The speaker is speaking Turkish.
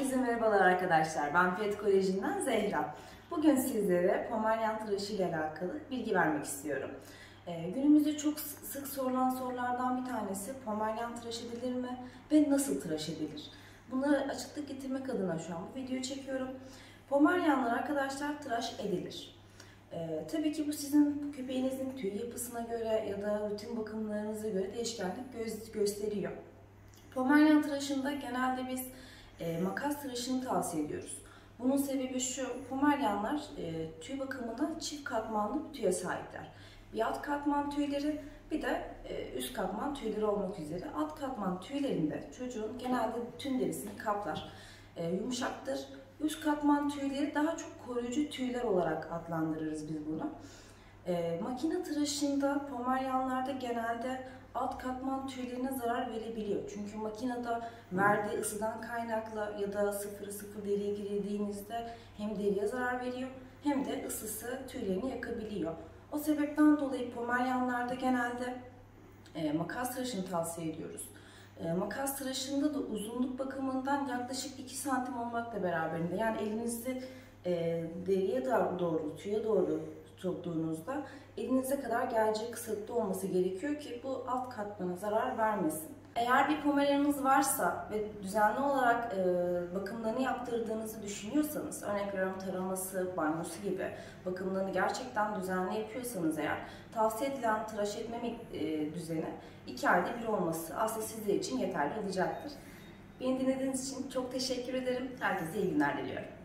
Herkese merhabalar arkadaşlar. Ben Pet Koleji'nden Zehra. Bugün sizlere Pomeryan tıraşı ile alakalı bilgi vermek istiyorum. Günümüzde çok sık sorulan sorulardan bir tanesi Pomeryan tıraş edilir mi ve nasıl tıraş edilir? Bunlara açıklık getirmek adına şu an bu videoyu çekiyorum. Pomeryanlar arkadaşlar tıraş edilir. Tabii ki bu sizin köpeğinizin tüy yapısına göre ya da rutin bakımlarınıza göre değişkenlik gösteriyor. Pomeryan tıraşında genelde biz makas tıraşını tavsiye ediyoruz. Bunun sebebi şu, Pomeryanlar tüy bakımında çift katmanlı bir tüye sahipler. Bir alt katman tüyleri, bir de üst katman tüyleri olmak üzere. Alt katman tüylerinde çocuğun genelde bütün derisini kaplar, yumuşaktır. Üst katman tüyleri daha çok koruyucu tüyler olarak adlandırırız biz bunu. Makine tıraşında Pomeryanlarda genelde alt katman tüylerine zarar verebiliyor. Çünkü makinede verdiği ısıdan kaynaklı ya da 0,0 deriye girdiğinizde hem deriye zarar veriyor hem de ısısı tüylerini yakabiliyor. O sebepten dolayı Pomeryanlarda genelde makas tıraşını tavsiye ediyoruz. Makas tıraşında da uzunluk bakımından yaklaşık 2 santim olmakla beraberinde, yani elinizi deriye doğru, tüye doğru tuttuğunuzda elinize kadar gelecek kısalıkta olması gerekiyor ki bu alt katmana zarar vermesin. Eğer bir Pomeryanınız varsa ve düzenli olarak bakımlarını yaptırdığınızı düşünüyorsanız, örnek veriyorum taraması, banyosu gibi bakımlarını gerçekten düzenli yapıyorsanız eğer, tavsiye edilen tıraş etme düzeni 2 ayda bir olması aslında sizler için yeterli olacaktır. Beni dinlediğiniz için çok teşekkür ederim. Herkese iyi günler diliyorum.